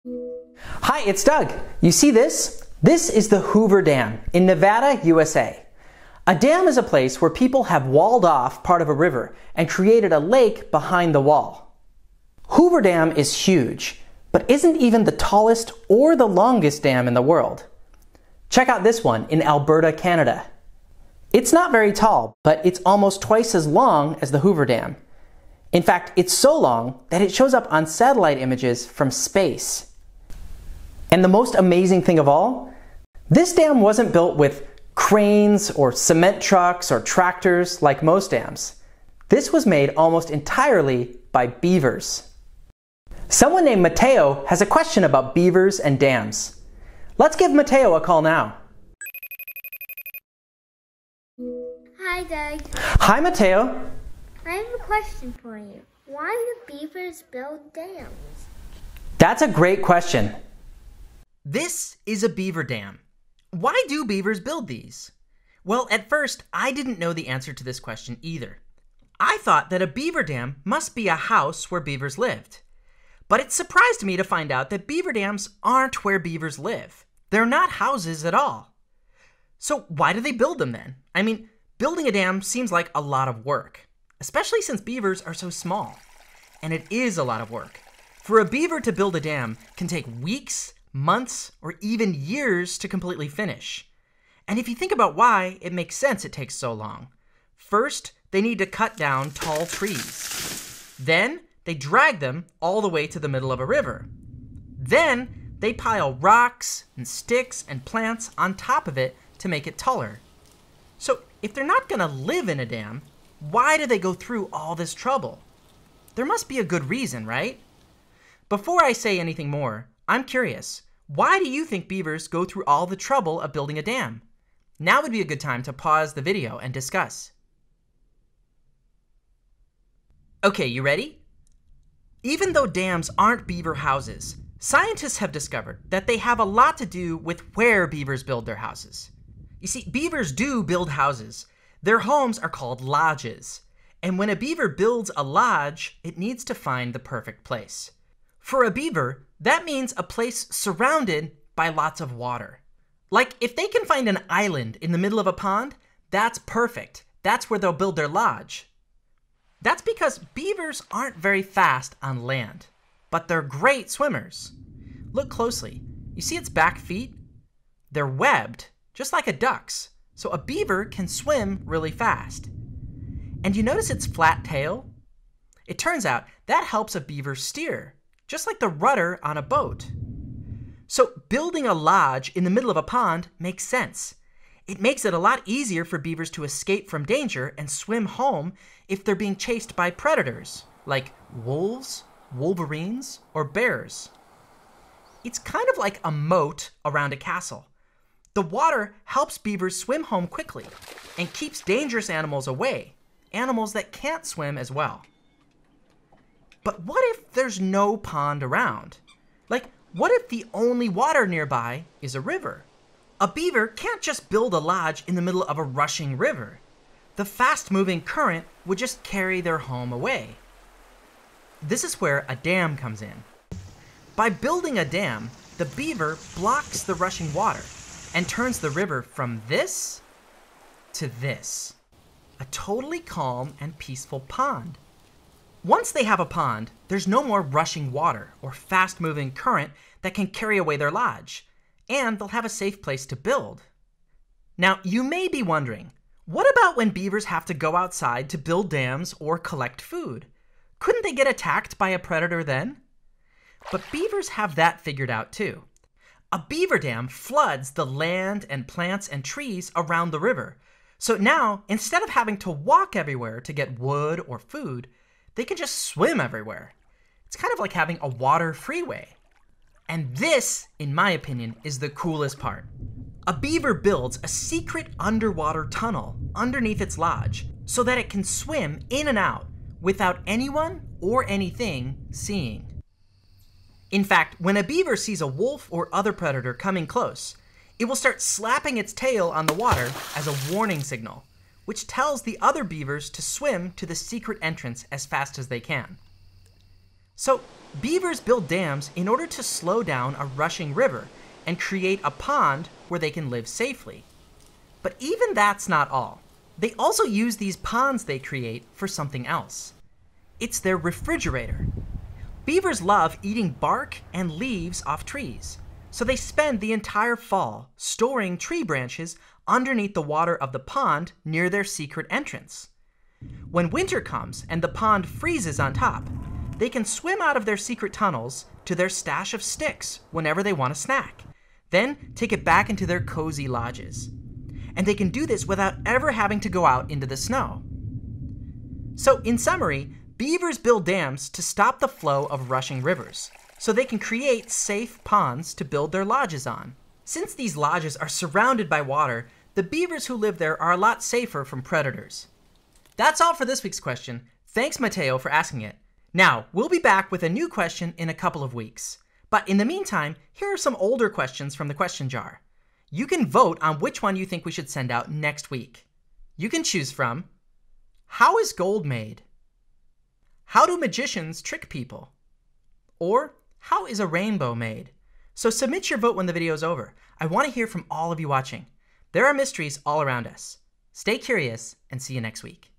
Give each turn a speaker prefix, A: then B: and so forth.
A: Hi, it's Doug. You see this? This is the Hoover Dam in Nevada, USA. A dam is a place where people have walled off part of a river and created a lake behind the wall. Hoover Dam is huge, but isn't even the tallest or the longest dam in the world. Check out this one in Alberta, Canada. It's not very tall, but it's almost twice as long as the Hoover Dam. In fact, it's so long that it shows up on satellite images from space. And the most amazing thing of all, this dam wasn't built with cranes or cement trucks or tractors like most dams. This was made almost entirely by beavers. Someone named Mateo has a question about beavers and dams. Let's give Mateo a call now.
B: Hi, Doug.
A: Hi, Mateo.
B: I have a question for you. Why do beavers build dams?
A: That's a great question. This is a beaver dam. Why do beavers build these? Well, at first, I didn't know the answer to this question either. I thought that a beaver dam must be a house where beavers lived. But it surprised me to find out that beaver dams aren't where beavers live. They're not houses at all. So why do they build them then? I mean, building a dam seems like a lot of work, especially since beavers are so small. And it is a lot of work. For a beaver to build a dam can take weeks, months, or even years to completely finish. And if you think about why, it makes sense it takes so long. First, they need to cut down tall trees. Then, they drag them all the way to the middle of a river. Then, they pile rocks and sticks and plants on top of it to make it taller. So, if they're not gonna live in a dam, why do they go through all this trouble? There must be a good reason, right? Before I say anything more, I'm curious, why do you think beavers go through all the trouble of building a dam? Now would be a good time to pause the video and discuss. Okay, you ready? Even though dams aren't beaver houses, scientists have discovered that they have a lot to do with where beavers build their houses. You see, beavers do build houses. Their homes are called lodges. And when a beaver builds a lodge, it needs to find the perfect place. For a beaver, that means a place surrounded by lots of water. Like if they can find an island in the middle of a pond, that's perfect. That's where they'll build their lodge. That's because beavers aren't very fast on land, but they're great swimmers. Look closely. You see its back feet? They're webbed, just like a duck's, so a beaver can swim really fast. And you notice its flat tail? It turns out that helps a beaver steer, just like the rudder on a boat. So building a lodge in the middle of a pond makes sense. It makes it a lot easier for beavers to escape from danger and swim home if they're being chased by predators, like wolves, wolverines, or bears. It's kind of like a moat around a castle. The water helps beavers swim home quickly and keeps dangerous animals away, animals that can't swim as well. But what if there's no pond around? Like, what if the only water nearby is a river? A beaver can't just build a lodge in the middle of a rushing river. The fast-moving current would just carry their home away. This is where a dam comes in. By building a dam, the beaver blocks the rushing water and turns the river from this to this. A totally calm and peaceful pond. Once they have a pond, there's no more rushing water or fast-moving current that can carry away their lodge, and they'll have a safe place to build. Now, you may be wondering, what about when beavers have to go outside to build dams or collect food? Couldn't they get attacked by a predator then? But beavers have that figured out too. A beaver dam floods the land and plants and trees around the river. So now, instead of having to walk everywhere to get wood or food, they can just swim everywhere. It's kind of like having a water freeway. And this, in my opinion, is the coolest part. A beaver builds a secret underwater tunnel underneath its lodge so that it can swim in and out without anyone or anything seeing. In fact, when a beaver sees a wolf or other predator coming close, it will start slapping its tail on the water as a warning signal, which tells the other beavers to swim to the secret entrance as fast as they can. So, Beavers build dams in order to slow down a rushing river and create a pond where they can live safely. But even that's not all. They also use these ponds they create for something else. It's their refrigerator. Beavers love eating bark and leaves off trees, so they spend the entire fall storing tree branches underneath the water of the pond near their secret entrance. When winter comes and the pond freezes on top, they can swim out of their secret tunnels to their stash of sticks whenever they want a snack, then take it back into their cozy lodges. And they can do this without ever having to go out into the snow. So in summary, beavers build dams to stop the flow of rushing rivers, so they can create safe ponds to build their lodges on. Since these lodges are surrounded by water, the beavers who live there are a lot safer from predators. That's all for this week's question. Thanks, Mateo, for asking it. Now, we'll be back with a new question in a couple of weeks. But in the meantime, here are some older questions from the question jar. You can vote on which one you think we should send out next week. You can choose from: how is gold made? How do magicians trick people? Or how is a rainbow made? So submit your vote when the video is over. I want to hear from all of you watching. There are mysteries all around us. Stay curious and see you next week.